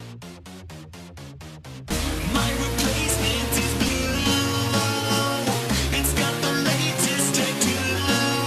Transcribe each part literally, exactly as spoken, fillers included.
My replacement is blue. It's got the latest tattoo.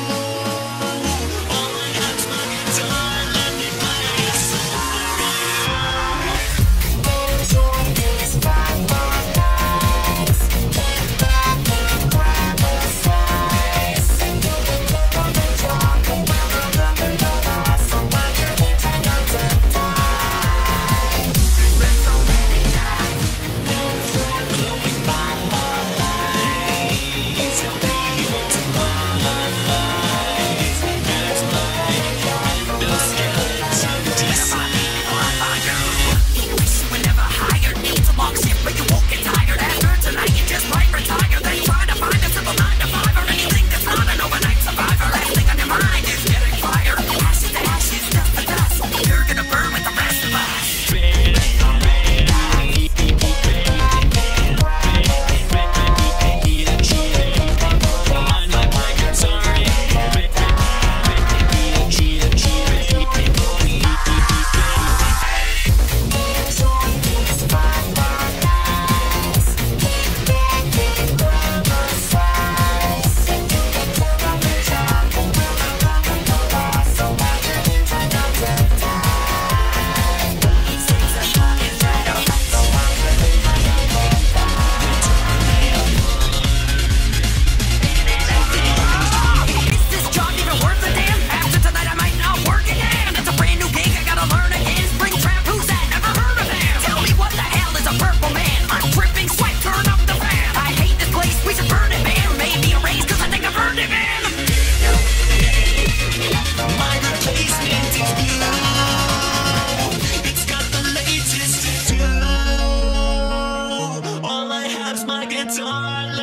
All I have's my guitar. Let me play a song for you. Enjoy these five more nights. Get back and grab a slice. And you can live on the job and never remember your life. So why you need to know to die? There's so many times. Glowing by my lights. Tell people to rise. That's my window skeleton design. You wish you were never hired. Needs a long shift, but you won't get tired. After tonight, you just might retire. Then try to find a simple nine to five or anything that's not an overnight survivor. Last thing on your mind is getting fired. Ashes to ashes, dust to dust. You're gonna burn with the rest of us. Is this job even worth a damn? After tonight I might not work again. It's a brand new gig, I gotta learn again. Spring trap, who's that? Never heard of him. Tell me what the hell is a purple man? I'm dripping sweat, turn up the fan. I hate this place, we should burn it, man. Maybe a raise, cause I think I've earned it, man. My replacement is blue. It's got the latest tattoo. All I have's my guitar.